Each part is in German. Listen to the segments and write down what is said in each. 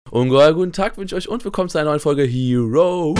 Ungeheuer guten Tag wünsche ich euch und willkommen zu einer neuen Folge Hero.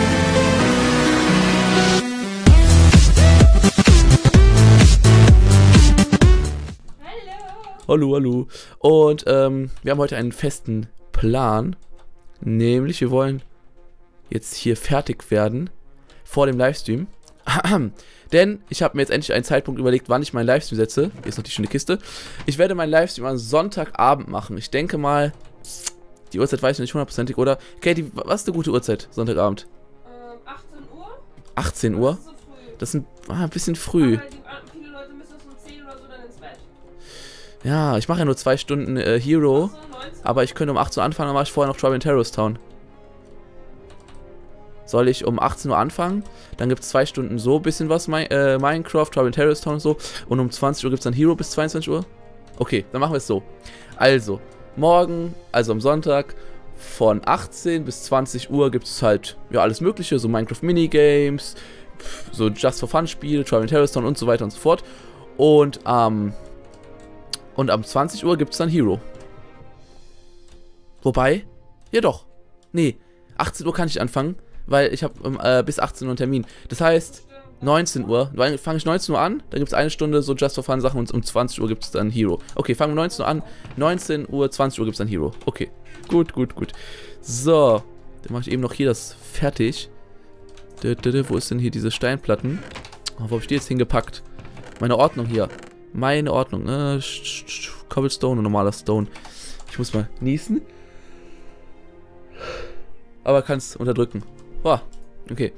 Hallo, hallo. Und wir haben heute einen festen Plan. Nämlich, wir wollen jetzt hier fertig werden vor dem Livestream. Denn ich habe mir jetzt endlich einen Zeitpunkt überlegt, wann ich meinen Livestream setze. Hier ist noch die schöne Kiste. Ich werde meinen Livestream am Sonntagabend machen. Ich denke mal, die Uhrzeit weiß ich nicht hundertprozentig, oder? Katie, was ist eine gute Uhrzeit, Sonntagabend? 18 Uhr. 18 Uhr? Das ist so früh. Das ist ein bisschen früh. Aber viele Leute müssen um 10 oder so dann ins Bett. Ja, ich mache ja nur 2 Stunden Hero. Ach so, 19. Aber ich könnte um 18 Uhr anfangen, dann mache ich vorher noch Trouble in Terrorist Town. Soll ich um 18 Uhr anfangen? Dann gibt es 2 Stunden so ein bisschen was, Minecraft, Trouble in Terrorist Town und so. Und um 20 Uhr gibt es dann Hero bis 22 Uhr. Okay, dann machen wir es so. Also, morgen, also am Sonntag, von 18 bis 20 Uhr gibt es halt, ja, alles mögliche, so Minecraft Minigames, so Just for Fun Spiele, Trouble in Terrorist Town und so weiter und so fort. Und am 20 Uhr gibt es dann Hero. Wobei, ja doch, nee, 18 Uhr kann ich anfangen, weil ich habe bis 18 Uhr einen Termin. Das heißt, 19 Uhr, weil fange ich 19 Uhr an, dann gibt es eine Stunde so Just for Fun Sachen und um 20 Uhr gibt es dann Hero. Okay, fangen wir 19 Uhr an, 19 Uhr, 20 Uhr gibt es dann Hero. Okay, gut, gut, gut. So, dann mache ich eben noch hier das fertig. Wo ist denn hier diese Steinplatten? Oh, wo habe ich die jetzt hingepackt? Meine Ordnung hier. Meine Ordnung. Cobblestone und normaler Stone. Ich muss mal niesen. Aber kann es unterdrücken. Boah, okay.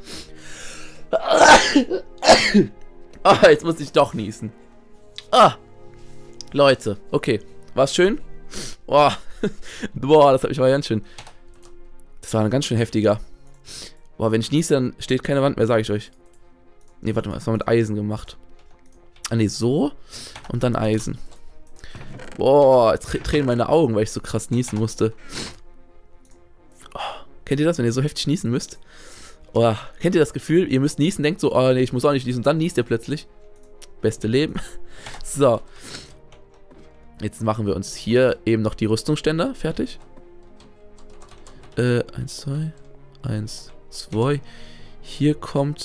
Ah, jetzt muss ich doch niesen. Ah, Leute, okay. War's schön? Boah, boah, das hat mich mal ganz schön. Das war ein ganz schön heftiger. Boah, wenn ich niese, dann steht keine Wand mehr, sage ich euch. Nee, warte mal, das war mit Eisen gemacht. Ah, nee, so. Und dann Eisen. Boah, jetzt tränen meine Augen, weil ich so krass niesen musste. Oh, kennt ihr das, wenn ihr so heftig niesen müsst? Oh, kennt ihr das Gefühl, ihr müsst niesen, denkt so, oh nee, ich muss auch nicht niesen, und dann niest ihr plötzlich. Beste Leben. So. Jetzt machen wir uns hier eben noch die Rüstungsständer fertig. 1, 2, 1, 2. Hier kommt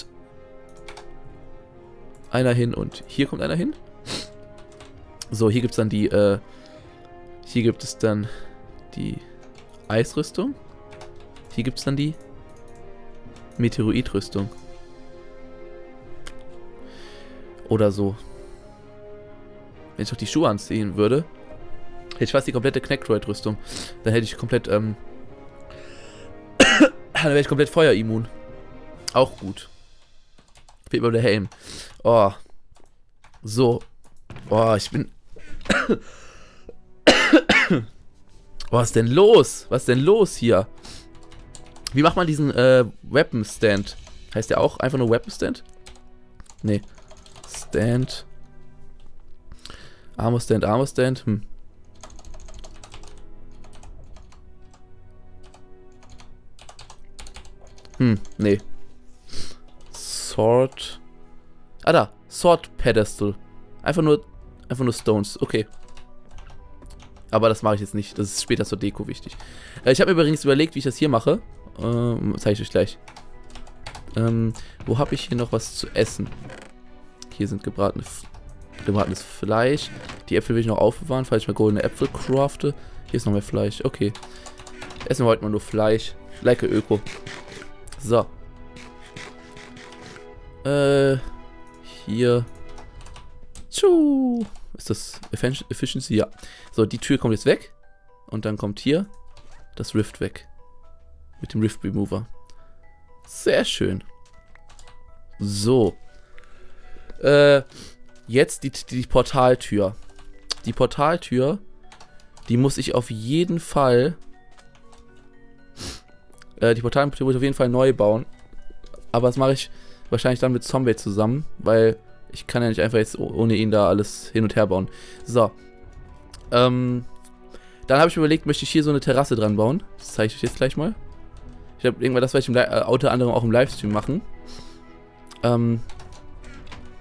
einer hin und hier kommt einer hin. So, hier gibt es dann die, hier gibt es dann die Eisrüstung. Hier gibt es dann die Meteoroidrüstung. Oder so. Wenn ich noch die Schuhe anziehen würde, hätte ich fast die komplette Knackdroid-Rüstung. Dann hätte ich komplett, dann wäre ich komplett feuerimmun. Auch gut. Fehlt mir der Helm. Oh. So. Oh, ich bin... Was ist denn los? Was ist denn los hier? Wie macht man diesen Weapon Stand? Heißt der auch einfach nur Weapon Stand? Nee. Stand. Armor Stand, Armor Stand. Nee. Sword. Ah, da. Sword Pedestal. Einfach nur Stones. Okay. Aber das mache ich jetzt nicht. Das ist später zur Deko wichtig. Ich habe mir übrigens überlegt, wie ich das hier mache. Zeige ich euch gleich. Wo habe ich hier noch was zu essen? Hier sind gebratenes Fleisch. Die Äpfel will ich noch aufbewahren, falls ich mal goldene Äpfel crafte. Hier ist noch mehr Fleisch. Okay. Essen wir heute mal nur Fleisch. Like Öko. So. Hier. Tschu. Ist das Efficiency? Ja. So, die Tür kommt jetzt weg. Und dann kommt hier das Rift weg. Mit dem Rift Remover. Sehr schön. So. Jetzt die Portaltür. Die Portaltür, die muss ich auf jeden Fall... die Portaltür muss ich auf jeden Fall neu bauen. Aber das mache ich wahrscheinlich dann mit Zombie zusammen, weil ich kann ja nicht einfach jetzt ohne ihn da alles hin und her bauen. So. Dann habe ich mir überlegt, möchte ich hier so eine Terrasse dran bauen. Das zeige ich euch jetzt gleich mal. Ich habe irgendwann, das werde ich unter anderem auch im Livestream machen.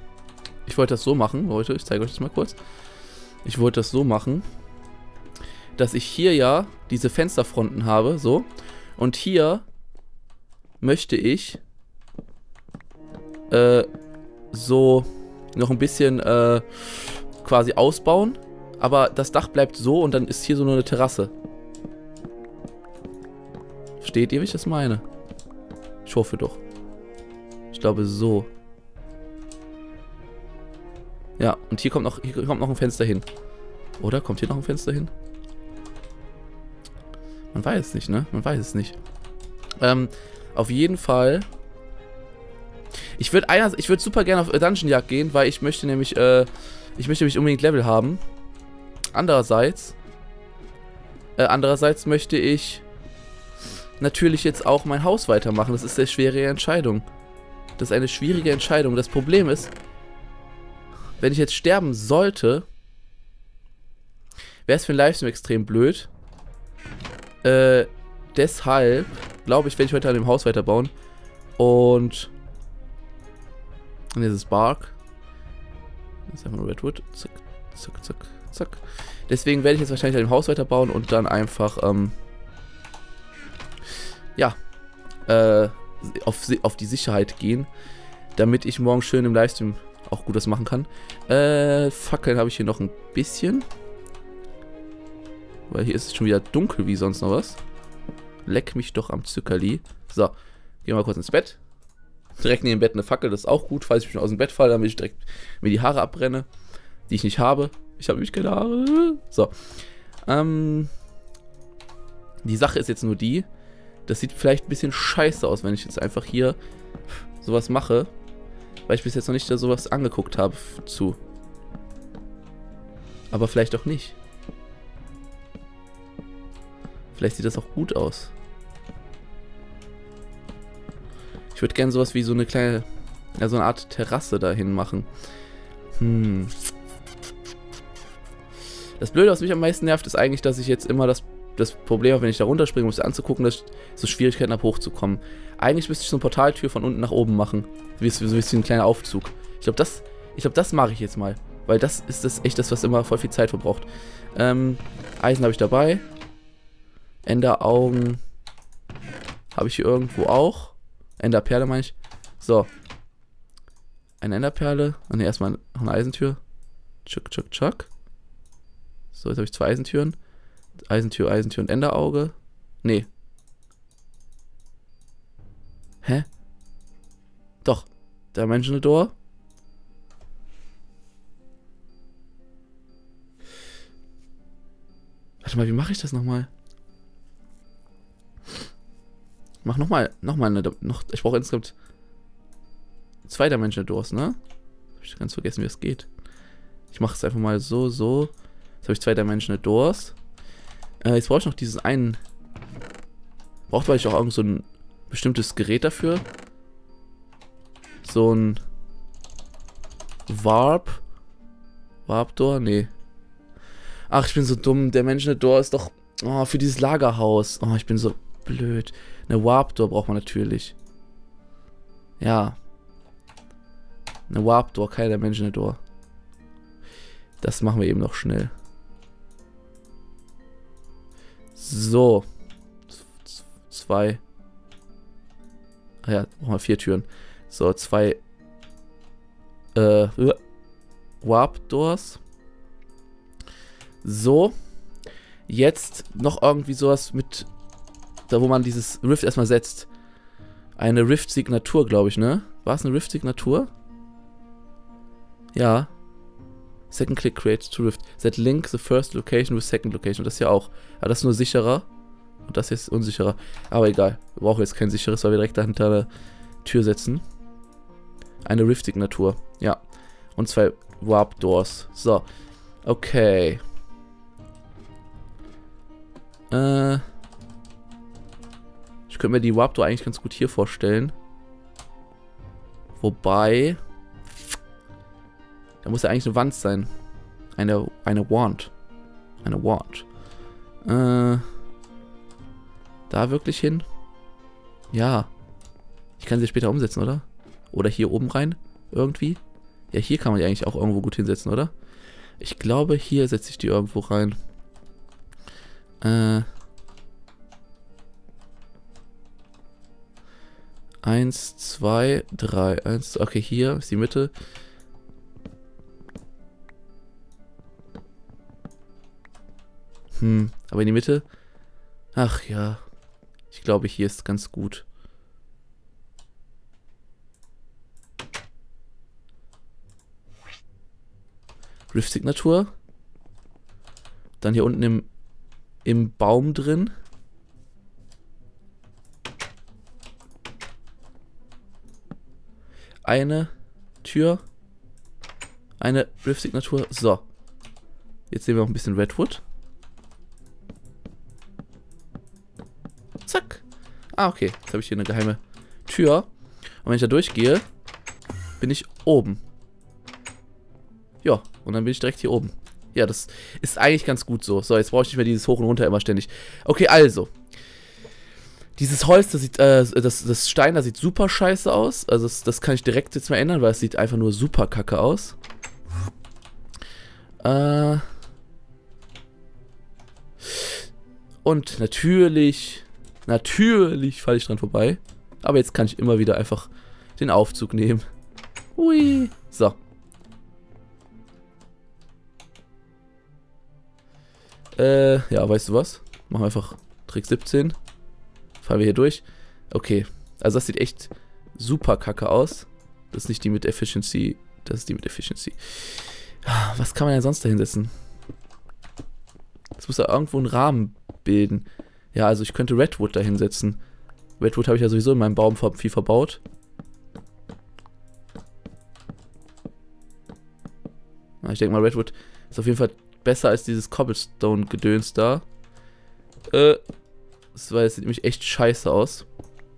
Ich wollte das so machen, Leute, ich zeige euch das mal kurz. Ich wollte das so machen, dass ich hier ja diese Fensterfronten habe, so. Und hier möchte ich so noch ein bisschen quasi ausbauen. Aber das Dach bleibt so und dann ist hier so nur eine Terrasse. Versteht ihr, wie ich das meine? Ich hoffe doch. Ich glaube so. Ja, und hier kommt noch ein Fenster hin. Oder? Kommt hier noch ein Fenster hin? Man weiß es nicht, ne? Man weiß es nicht. Auf jeden Fall. Ich würde super gerne auf Dungeonjagd gehen, weil ich möchte nämlich unbedingt Level haben. Andererseits möchte ich natürlich jetzt auch mein Haus weitermachen. Das ist eine schwere Entscheidung. Das ist eine schwierige Entscheidung. Das Problem ist, wenn ich jetzt sterben sollte, wäre es für den Livestream extrem blöd. Deshalb glaube ich, werde ich heute an dem Haus weiterbauen. Und dieses Bark. Das ist einfach nur Redwood. Zack, zack, zack, zack. Deswegen werde ich jetzt wahrscheinlich an dem Haus weiterbauen und dann einfach, auf die Sicherheit gehen, damit ich morgen schön im Livestream auch gut was machen kann. Fackeln habe ich hier noch ein bisschen. Weil hier ist es schon wieder dunkel wie sonst noch was. Leck mich doch am Zuckerli. So, gehen wir mal kurz ins Bett. Direkt neben dem Bett eine Fackel, das ist auch gut, falls ich schon aus dem Bett falle, damit ich direkt mir die Haare abbrenne, die ich nicht habe. Ich habe nämlich keine Haare. So. Die Sache ist jetzt nur die, das sieht vielleicht ein bisschen scheiße aus, wenn ich jetzt einfach hier sowas mache, weil ich bis jetzt noch nicht da sowas angeguckt habe zu. Aber vielleicht auch nicht. Vielleicht sieht das auch gut aus. Ich würde gerne sowas wie so eine kleine, ja, so eine Art Terrasse dahin machen. Das Blöde, was mich am meisten nervt, ist eigentlich, dass ich jetzt immer das Problem habe, wenn ich da runterspringe, um es anzugucken, dass ich so Schwierigkeiten habe, hochzukommen. Eigentlich müsste ich so eine Portaltür von unten nach oben machen. Wie ein kleiner Aufzug. Ich glaube, das mache ich jetzt mal. Weil das ist echt das, was immer voll viel Zeit verbraucht. Eisen habe ich dabei. Enderaugen habe ich hier irgendwo auch. Enderperle meine ich. So. Eine Enderperle. Und erstmal noch eine Eisentür. Tschuck, tschuck, tschuck. So, jetzt habe ich 2 Eisentüren. Eisentür, Eisentür und Enderauge. Nee. Hä? Doch. Dimensional Door. Warte mal, wie mache ich das nochmal? Mach nochmal eine. Ich brauche insgesamt 2 Dimensional Doors, ne? Hab ich ganz vergessen, wie es geht. Ich mache es einfach mal so. Jetzt habe ich 2 Dimensional Doors. Jetzt brauche ich noch diesen einen. Braucht vielleicht auch irgend so ein bestimmtes Gerät dafür. So ein Warp Door? Nee. Ach, ich bin so dumm. Der Dimensional Door ist doch für dieses Lagerhaus. Oh, ich bin so blöd. Eine Warp Door braucht man natürlich. Ja. Eine Warp Door, keine Dimensional Door. Das machen wir eben noch schnell. So. 2. Ah ja, brauchen wir 4 Türen. So, 2 Warp Doors. So. Jetzt noch irgendwie sowas mit, da wo man dieses Rift erstmal setzt. Eine Rift-Signatur, glaube ich, ne? War es eine Rift-Signatur? Ja. Second Click creates to Rift. Set link the first location with second location. Das ist ja auch. Aber das ist nur sicherer. Und das hier ist unsicherer. Aber egal. Wir brauchen jetzt kein sicheres, weil wir direkt dahinter eine Tür setzen. Eine Rift-Signatur. Ja. Und 2 Warp Doors. So. Okay. Ich könnte mir die Warp Door eigentlich ganz gut hier vorstellen. Wobei, da muss ja eigentlich eine Wand sein. Eine Wand. Eine Wand. Da wirklich hin? Ja. Ich kann sie später umsetzen, oder? Oder hier oben rein? Irgendwie? Ja, hier kann man die eigentlich auch irgendwo gut hinsetzen, oder? Ich glaube, hier setze ich die irgendwo rein. Eins, zwei, drei. Okay, hier ist die Mitte. Aber in die Mitte? Ach ja. Ich glaube, hier ist ganz gut. Rift-Signatur. Dann hier unten im Baum drin. Eine Tür. Eine Rift-Signatur. So. Jetzt sehen wir noch ein bisschen Redwood. Zack. Ah, okay. Jetzt habe ich hier eine geheime Tür. Und wenn ich da durchgehe, bin ich oben. Ja, und dann bin ich direkt hier oben. Ja, das ist eigentlich ganz gut so. So, jetzt brauche ich nicht mehr dieses Hoch und Runter immer ständig. Okay, also. Dieses Holz, das sieht, das Stein, das sieht super scheiße aus. Also das kann ich direkt jetzt mal ändern, weil es sieht einfach nur super kacke aus. Und natürlich falle ich dran vorbei. Aber jetzt kann ich immer wieder einfach den Aufzug nehmen. Hui. So. Ja, weißt du was? Machen wir einfach Trick 17. Fallen wir hier durch. Okay. Also das sieht echt super kacke aus. Das ist nicht die mit Efficiency. Das ist die mit Efficiency. Was kann man denn sonst da hinsetzen? Das muss ja irgendwo einen Rahmen bilden. Ja, also ich könnte Redwood da hinsetzen. Redwood habe ich ja sowieso in meinem Baum viel verbaut. Ich denke mal, Redwood ist auf jeden Fall besser als dieses Cobblestone-Gedöns da. Das sieht nämlich echt scheiße aus.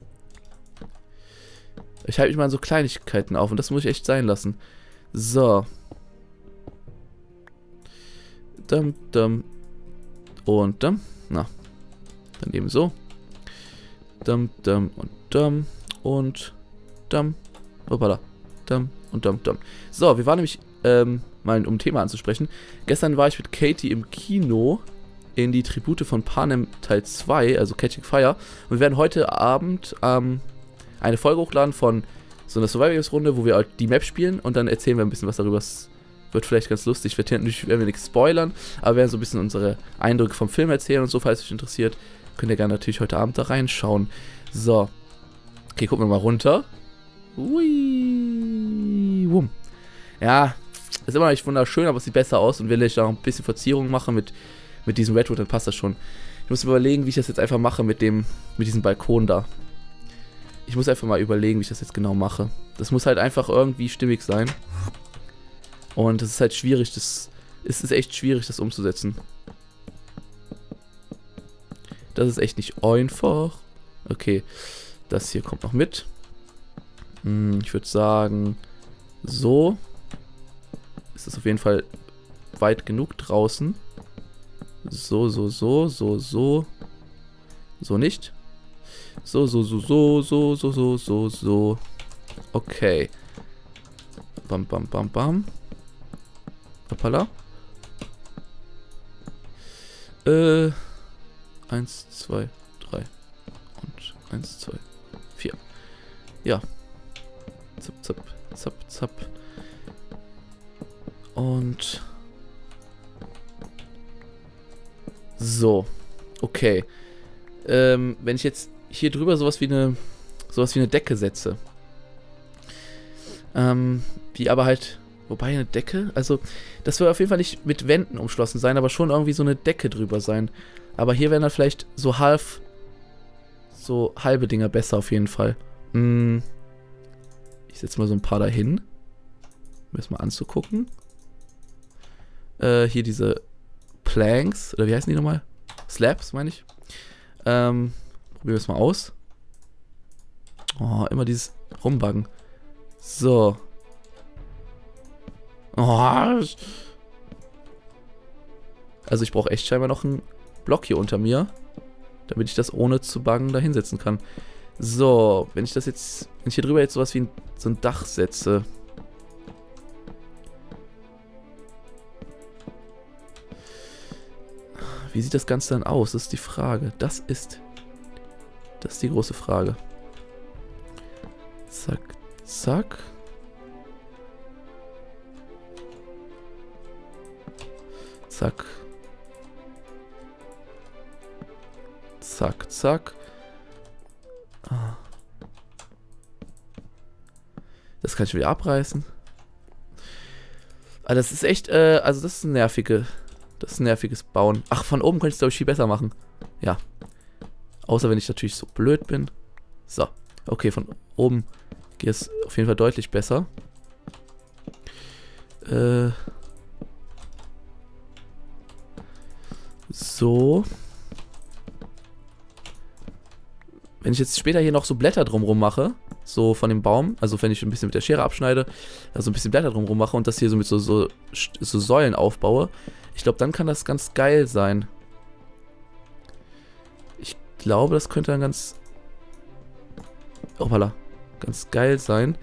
Ich halte mich mal an so Kleinigkeiten auf und das muss ich echt sein lassen. So. Und na. Dann eben so. Und Hoppala. Und. So, wir waren nämlich, mal um ein Thema anzusprechen. Gestern war ich mit Katie im Kino in die Tribute von Panem Teil 2, also Catching Fire. Und wir werden heute Abend eine Folge hochladen von so einer Survival-Runde, wo wir halt die Map spielen und dann erzählen wir ein bisschen was darüber. Es wird vielleicht ganz lustig. Natürlich werden wir nichts spoilern, aber wir werden so ein bisschen unsere Eindrücke vom Film erzählen und so, falls euch interessiert, könnt ihr gerne natürlich heute Abend da reinschauen. So. Okay, gucken wir mal runter. Ui. Wumm. Ja, ist immer noch nicht wunderschön, aber es sieht besser aus und will ich da noch ein bisschen Verzierung machen mit diesem Redwood, dann passt das schon. Ich muss mir überlegen, wie ich das jetzt einfach mache mit diesem Balkon da. Ich muss einfach mal überlegen, wie ich das jetzt genau mache. Das muss halt einfach irgendwie stimmig sein. Und es ist halt schwierig, es ist echt schwierig, das umzusetzen. Das ist echt nicht einfach. Okay, das hier kommt noch mit. Ich würde sagen, so ist es auf jeden Fall weit genug draußen. So nicht. So. Okay. Bam. Hoppala. 1, 2, 3. Und 1, 2, 4. Ja. Zap. Und so. Okay. Wenn ich jetzt hier drüber sowas wie eine Decke setze. Die aber halt. Wobei eine Decke, also das wird auf jeden Fall nicht mit Wänden umschlossen sein, aber schon irgendwie so eine Decke drüber sein. Aber hier wären dann vielleicht so halbe Dinger besser auf jeden Fall. Ich setze mal so ein paar dahin, um das mal anzugucken. Hier diese Planks, oder wie heißen die nochmal? Slabs, meine ich. Probieren wir es mal aus. Oh, immer dieses Rumbuggen. So. Oh. Also ich brauche echt scheinbar noch einen Block hier unter mir, damit ich das ohne zu buggen da hinsetzen kann. So, wenn ich hier drüber jetzt sowas wie so ein Dach setze. Wie sieht das Ganze dann aus? Das ist die Frage. Das ist die große Frage. Zack, zack. Zack. Zack, zack. Das kann ich wieder abreißen. Aber das ist echt, also das ist ein nerviges Bauen. Ach, von oben könnte ich es, glaube ich, viel besser machen. Ja. Außer wenn ich natürlich so blöd bin. So. Okay, von oben geht es auf jeden Fall deutlich besser. So. Wenn ich jetzt später hier noch so Blätter drumrum mache, so von dem Baum, also wenn ich ein bisschen mit der Schere abschneide, also ein bisschen Blätter drumrum mache und das hier so mit so Säulen aufbaue, ich glaube, dann kann das ganz geil sein. Ich glaube, das könnte dann ganz geil sein.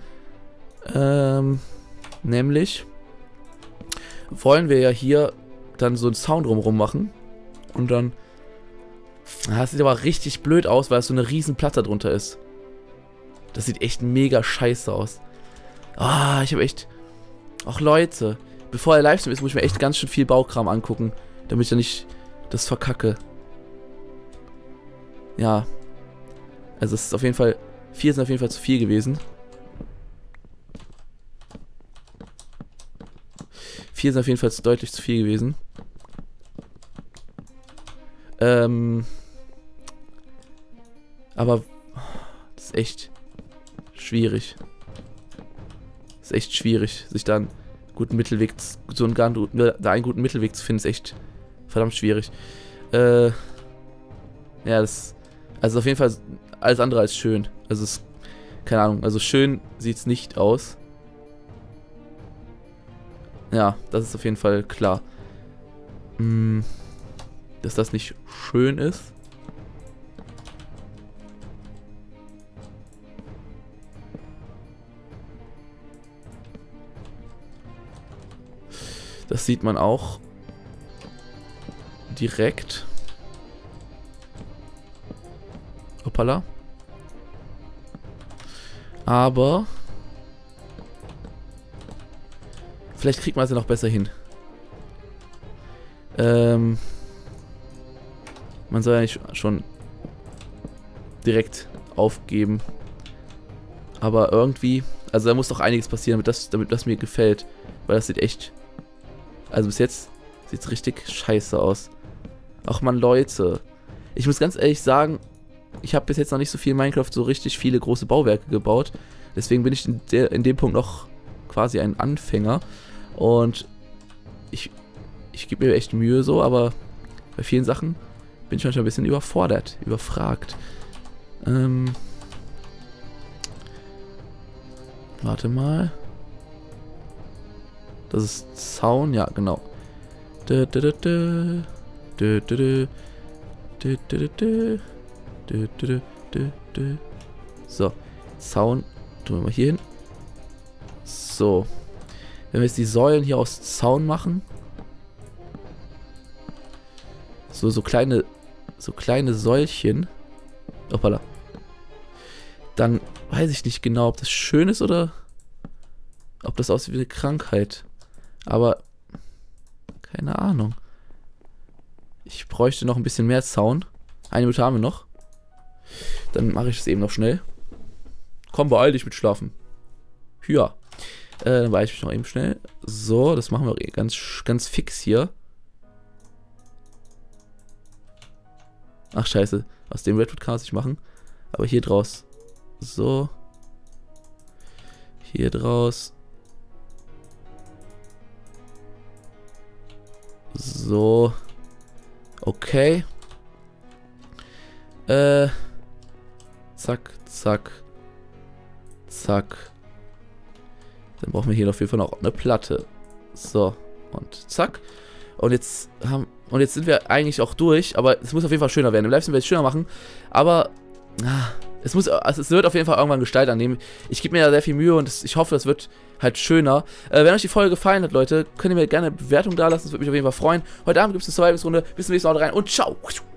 Nämlich wollen wir ja hier dann so einen Zaun drumrum machen und dann... Das sieht aber richtig blöd aus, weil es so eine riesen Platte drunter ist. Das sieht echt mega scheiße aus. Ah, ich habe echt... Ach Leute, bevor der Livestream ist, muss ich mir echt ganz schön viel Baukram angucken, damit ich dann nicht das verkacke. Ja. Also es ist auf jeden Fall... 4 sind auf jeden Fall zu viel gewesen. 4 sind auf jeden Fall deutlich zu viel gewesen. Aber das ist echt schwierig. Das ist echt schwierig, sich da einen guten Mittelweg, einen guten Mittelweg zu finden, ist echt verdammt schwierig. Ja, also auf jeden Fall alles andere als schön. Also es, keine Ahnung, also schön sieht es nicht aus. Ja, das ist auf jeden Fall klar. Dass das nicht schön ist. Das sieht man auch direkt. Hoppala. Aber vielleicht kriegt man es ja noch besser hin. Man soll ja nicht schon direkt aufgeben. Aber irgendwie, also da muss doch einiges passieren, damit das mir gefällt. Weil das sieht echt, also bis jetzt sieht es richtig scheiße aus. Ach man, Leute. Ich muss ganz ehrlich sagen, ich habe bis jetzt noch nicht so viel in Minecraft so richtig viele große Bauwerke gebaut. Deswegen bin ich in dem Punkt noch quasi ein Anfänger. Und ich gebe mir echt Mühe so, aber bei vielen Sachen bin ich manchmal ein bisschen überfordert, überfragt. Warte mal. Das ist Zaun, ja, genau. So, Zaun tun wir mal hier hin. So. Wenn wir jetzt die Säulen hier aus Zaun machen. So kleine Säulchen. Hoppala. Dann weiß ich nicht genau, ob das schön ist oder ob das aussieht wie eine Krankheit. Aber keine Ahnung. Ich bräuchte noch ein bisschen mehr Zaun. 1 Minute haben wir noch. Dann mache ich es eben noch schnell. Komm, beeil dich mit Schlafen. Ja. Dann beeil ich mich noch eben schnell. So, das machen wir ganz fix hier. Ach, scheiße. Aus dem Redwood kann ich machen. Aber hier draus. So. Hier draus. So. Okay. Zack, zack. Zack. Dann brauchen wir hier auf jeden Fall noch eine Platte. So. Und zack. Und jetzt sind wir eigentlich auch durch. Aber es muss auf jeden Fall schöner werden. Im Livestream werde ich es schöner machen. Aber Also es wird auf jeden Fall irgendwann Gestalt annehmen. Ich gebe mir da sehr viel Mühe und ich hoffe, das wird halt schöner. Wenn euch die Folge gefallen hat, Leute, könnt ihr mir gerne eine Bewertung da lassen. Das würde mich auf jeden Fall freuen. Heute Abend gibt es eine Survivals-Runde. Bis zum nächsten Mal rein und ciao.